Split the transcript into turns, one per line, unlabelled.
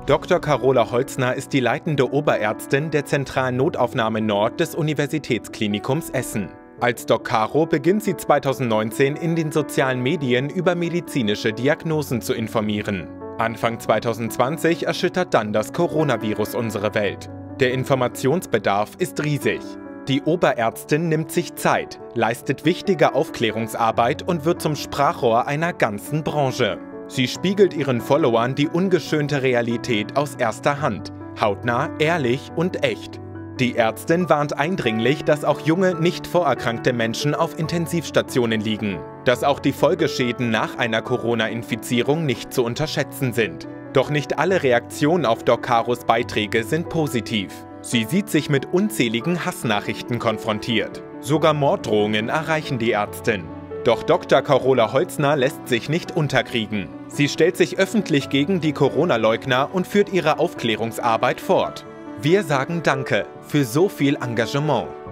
Dr. Carola Holzner ist die leitende Oberärztin der zentralen Notaufnahme Nord des Universitätsklinikums Essen. Als Doc Caro beginnt sie 2019 in den sozialen Medien über medizinische Diagnosen zu informieren. Anfang 2020 erschüttert dann das Coronavirus unsere Welt. Der Informationsbedarf ist riesig. Die Oberärztin nimmt sich Zeit, leistet wichtige Aufklärungsarbeit und wird zum Sprachrohr einer ganzen Branche. Sie spiegelt ihren Followern die ungeschönte Realität aus erster Hand, hautnah, ehrlich und echt. Die Ärztin warnt eindringlich, dass auch junge, nicht vorerkrankte Menschen auf Intensivstationen liegen, dass auch die Folgeschäden nach einer Corona-Infizierung nicht zu unterschätzen sind. Doch nicht alle Reaktionen auf Doc Caros Beiträge sind positiv. Sie sieht sich mit unzähligen Hassnachrichten konfrontiert. Sogar Morddrohungen erreichen die Ärztin. Doch Dr. Carola Holzner lässt sich nicht unterkriegen. Sie stellt sich öffentlich gegen die Corona-Leugner und führt ihre Aufklärungsarbeit fort. Wir sagen Danke für so viel Engagement.